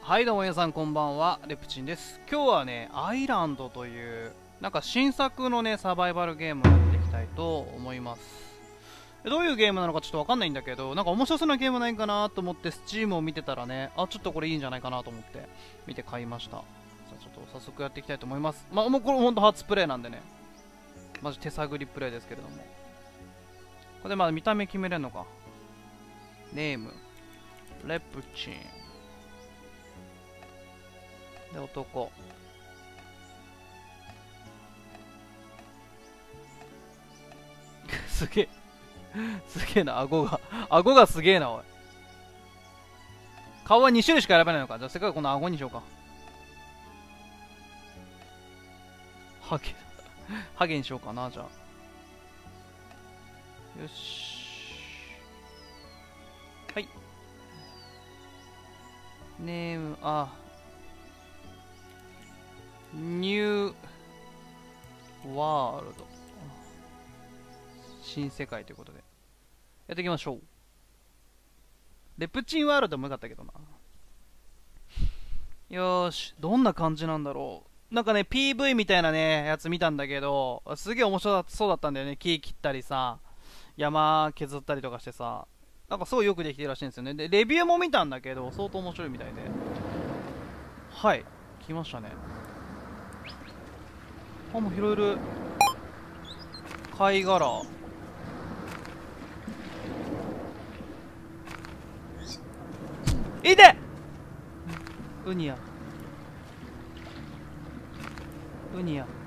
はいどうも皆さんこんばんは、レプチンです。今日はね、アイランドというなんか新作のねサバイバルゲームをやっていきたいと思います。どういうゲームなのかちょっとわかんないんだけど、なんか面白そうなゲームないかなと思ってSteamを見てたらね、あ、ちょっとこれいいんじゃないかなと思って見て買いました。さあちょっと早速やっていきたいと思います。もうこれほんと初プレイなんでね、マジ手探りプレイですけれども、これでまあ見た目決めれるのか。ネームレプチンで、男。すげえ。すげえな、顎がすげえな、おい。顔は2種類しか選べないのか。じゃあ、せっかくこの顎にしようか。ハゲ。ハゲにしようかな、じゃあ。よし。はい。ネーム、ニューワールド、新世界ということでやっていきましょう。レプチンワールドもよかったけどな。よーし、どんな感じなんだろう。なんかね PV みたいなねやつ見たんだけど、すげえ面白そうだったんだよね。木切ったりさ、山削ったりとかしてさ、なんかすごいよくできてるらしいんですよね。でレビューも見たんだけど相当面白いみたいで、はい、来ましたね。あ、もう拾える。貝殻。いてウニや。ウニや。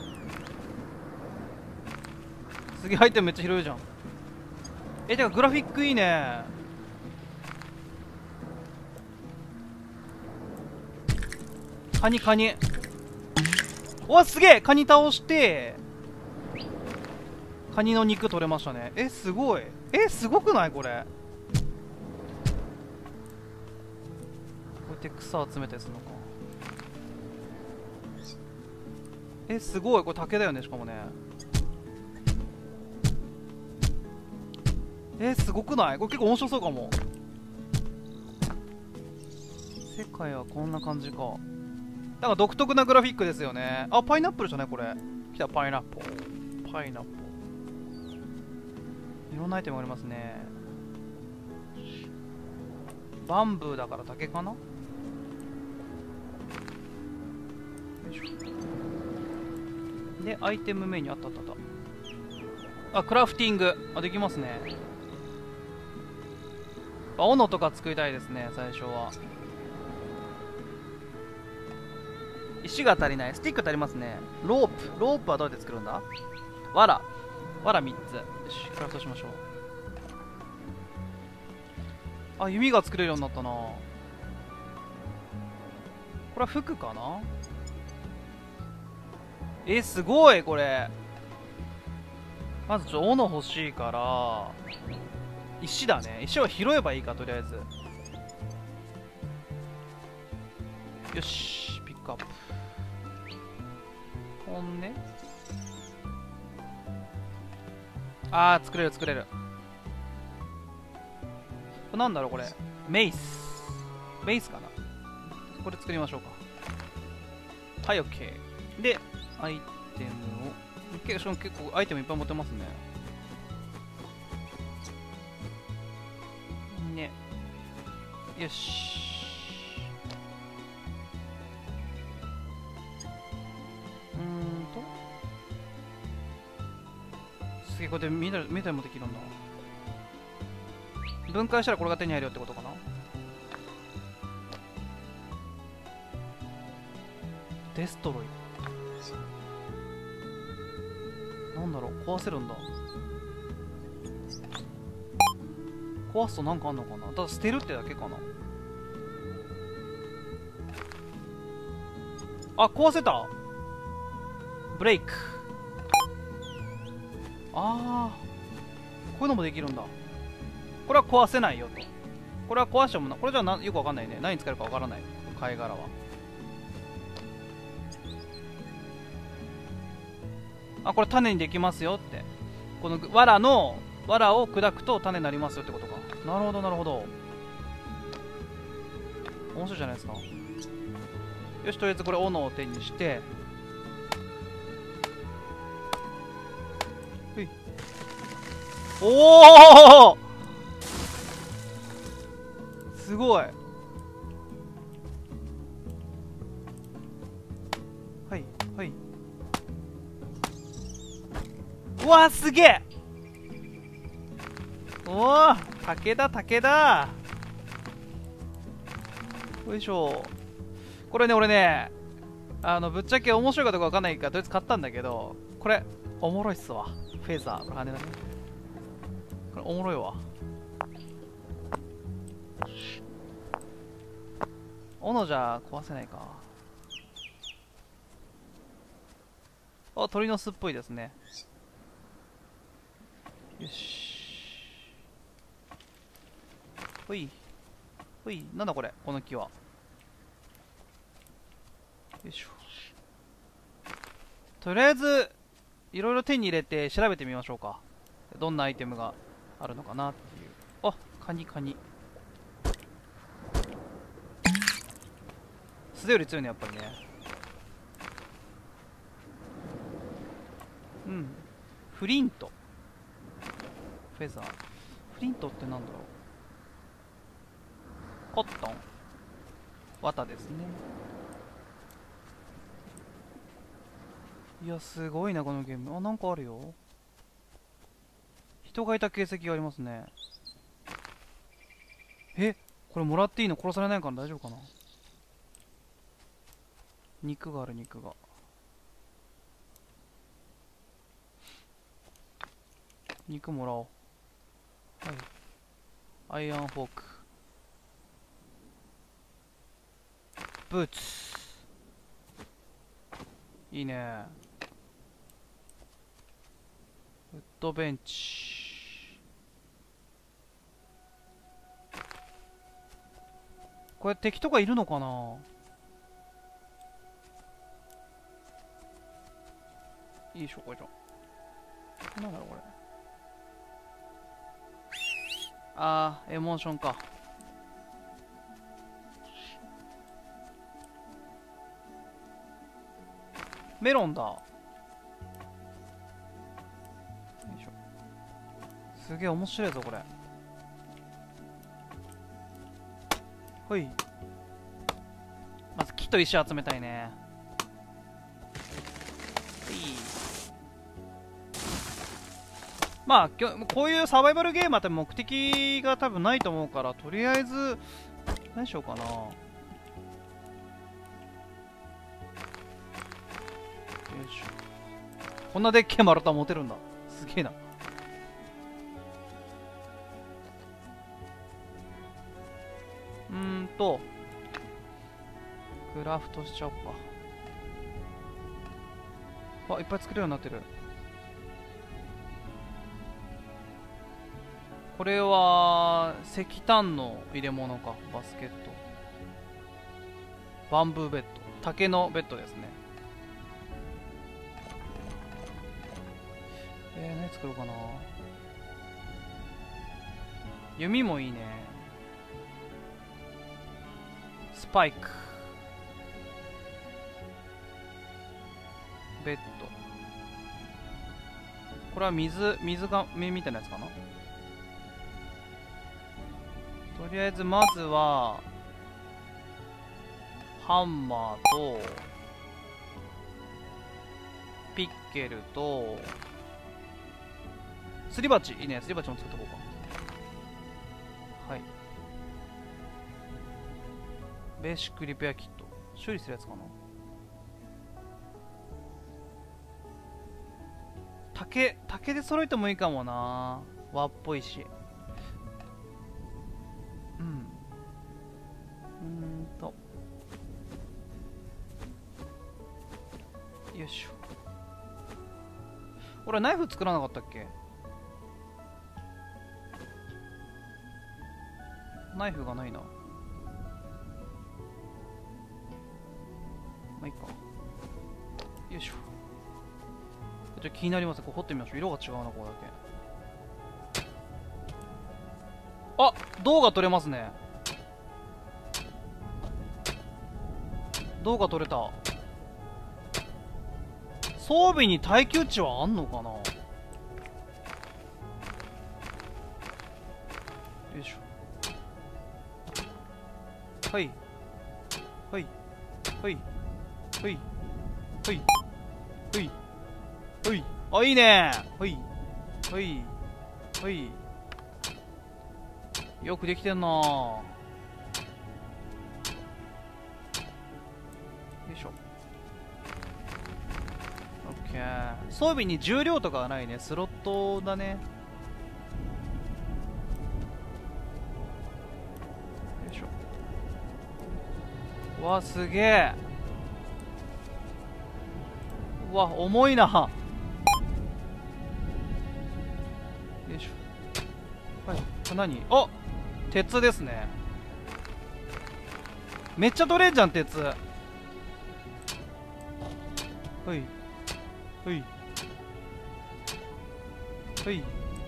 すげえアイテムめっちゃ拾えるじゃん。てかグラフィックいいね。カニカニ。うわ、すげえ。カニ倒してカニの肉取れましたね。すごい。すごくないこれ。こうやって草集めてするのか。すごい。これ竹だよね、しかもね。すごくない？これ結構面白そうかも。世界はこんな感じか。なんか独特なグラフィックですよね。あ、パイナップルじゃないこれ。来た、パイナップル。パイナップル。いろんなアイテムありますね。バンブーだから竹かな。よいしょ。で、アイテムメニューあったあったあった。あ、クラフティング。あ、できますね。斧とか作りたいですね、最初は。石が足りない。スティック足りますね。ロープはどうやって作るんだ。わら3つ。よし、クラフトしましょう。あ、弓が作れるようになったな。これは服かな。すごいこれ。まず斧欲しいから石だね。石は拾えばいいか、とりあえず。よし、ピックアップ。ほんで、作れる。これなんだろうこれ。メイスかな。これ作りましょうか。はい、 OK。 でアイテムを結構アイテムいっぱい持ってますね。よし。すげえ、これで緑もできるんだ。分解したらこれが手に入るよってことかな。デストロイ。なんだろう、壊せるんだ。壊すとなんかあんのかな。ただ捨てるってだけかな。あ、壊せた。ブレイク。こういうのもできるんだ。これは壊せないよと。これは壊してもこれじゃよくわかんないね。何に使えるかわからない。貝殻は。これ種にできますよって。この藁を砕くと種になりますよってことか。なるほど。 面白いじゃないですか。よし、とりあえずこれ斧を手にして、ほい。おお、すごい。はいはい。うわー、すげえ。おお、竹だ竹だ。よいしょ。これね、俺ね、ぶっちゃけ面白いかどうかわかんないからとりあえず買ったんだけど、これおもろいっすわ。フェザー、これ羽だね。これおもろいわ。斧じゃ壊せないか。あ、鳥の巣っぽいですね。よし。ほいほい。なんだこれ、この木は。よいしょ。とりあえずいろいろ手に入れて調べてみましょうか。どんなアイテムがあるのかなっていう。あ、カニカニ。素手より強いね、やっぱりね。うん。フリント、フェザー。フリントってなんだろう。コットン、綿ですね。いや、すごいなこのゲーム。あ、なんかあるよ。人がいた形跡がありますね。え、これもらっていいの？殺されないから大丈夫かな。肉がある、肉が。肉もらおう。はい。アイアンフォーク、ブーツ。いいね。ウッドベンチ。これ敵とかいるのかな。いいでしょ、これじゃ。なんだろうこれ。あー、エモーションか。メロンだ。よいしょ。すげえ面白いぞこれ。ほい。まず木と石集めたいね。ほい。まあこういうサバイバルゲームは多分目的が多分ないと思うから、とりあえず何しようかな。よいしょ。こんなでっけえ丸太持てるんだ。すげえな。クラフトしちゃおうか。あ、いっぱい作れるようになってる。これは石炭の入れ物か。バスケット、バンブーベッド、竹のベッドですね。何作ろうかな。弓もいいね。スパイク、ベッド。これは水が目みたいなやつかな。とりあえずまずはハンマーとピッケルとすり鉢。いいね、すり鉢も作っとこうか。はい。ベーシックリペアキット、修理するやつかな。竹で揃えてもいいかもな。和っぽいし。よいしょ。俺ナイフ作らなかったっけ。ナイフがないな。まあいいか。よいしょ。じゃあ気になります。こう掘ってみましょう。色が違うな、ここだけ。あ、銅が取れますね。 動画撮れた。装備に耐久値はあんのかな。よいしょ。はいはいはいはいはいはいはい。あ、いいね。はいはいはい。よくできてんな。よいしょ。オッケー。装備に重量とかはないね。スロットだね。よいしょ。わ、すげえ。うわ、重いな。よいしょ。はい、これ何？あ、鉄ですね。めっちゃ取れんじゃん、鉄。はいはいはいはい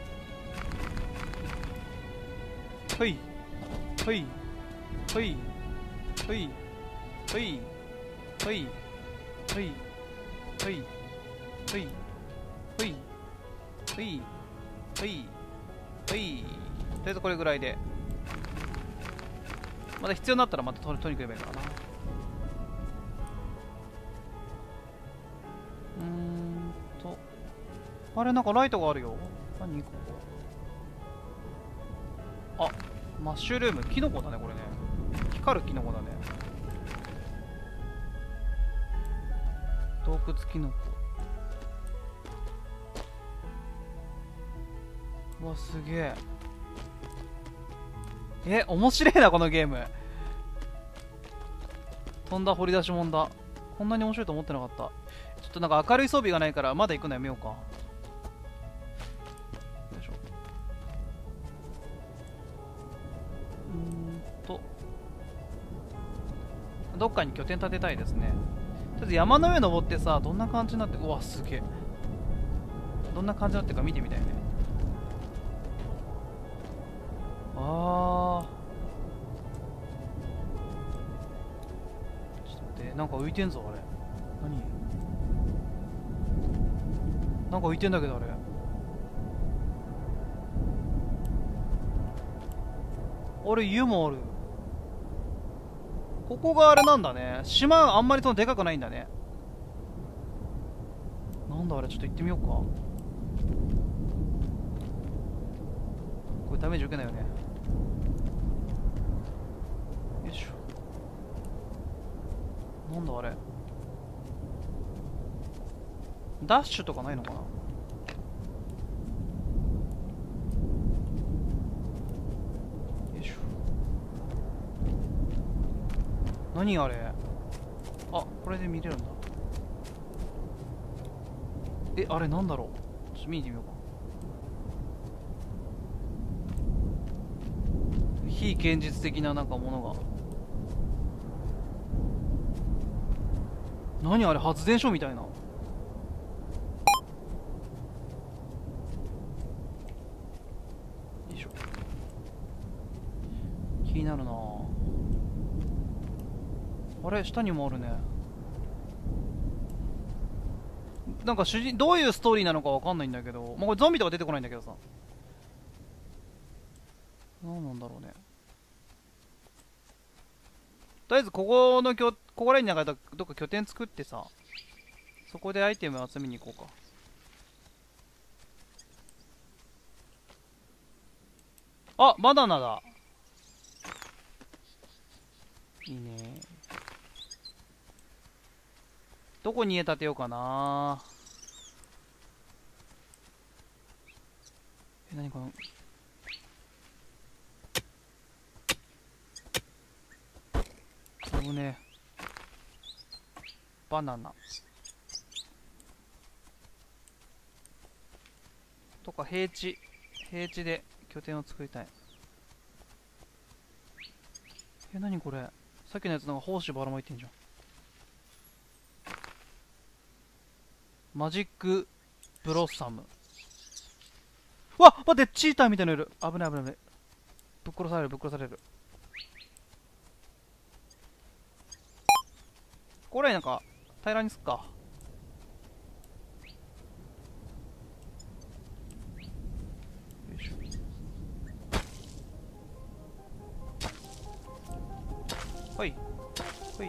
はいはいはいはいはいはいはいはいはいはいとりあえずこれぐらいで、また必要になったらまた取りに来ればいいからな。あれ、なんかライトがあるよ。何ここ。あ、マッシュルーム。キノコだね、これね。光るキノコだね。洞窟キノコ。うわ、すげえ。面白いな、このゲーム。飛んだ掘り出し物だ。こんなに面白いと思ってなかった。ちょっとなんか明るい装備がないから、まだ行くのやめようか。よいしょ。どっかに拠点建てたいですね。とりあえず山の上登ってさ、どんな感じになって、うわ、すげえ。どんな感じになってるか見てみたいね。あー。ちょっと待って、なんか浮いてんぞ、あれ。何？なんか浮いてんだけど、あれ。あれ、家もある。ここがあれなんだね。島あんまりそのでかくないんだね。なんだあれ、ちょっと行ってみようか。これダメージ受けないよね。よいしょ。なんだあれ。ダッシュとかないのかな。よいしょ。何あれ。あ、これで見れるんだ。あれなんだろう。ちょっと見に行ってみようか。非現実的ななんかものが。何あれ、発電所みたいな。よいしょ。気になるな。あれ、下にもあるね。なんかどういうストーリーなのかわかんないんだけど、まあ、これゾンビとか出てこないんだけどさ。何なんだろうね。とりあえずここら辺になんかどっか拠点作ってさ、そこでアイテム集めに行こうか。あ、バナナだ。いいね。どこに家建てようかな。何この。危ねえ。バナナとか平地で拠点を作りたい。何これ。さっきのやつなんか胞子ばらまいてんじゃん。マジックブロッサム。うわっ、待って、チーターみたいなのいる。危ない危ない危ない。ぶっ殺される。 これなんか平らにすっか。よいしょ。はいはい。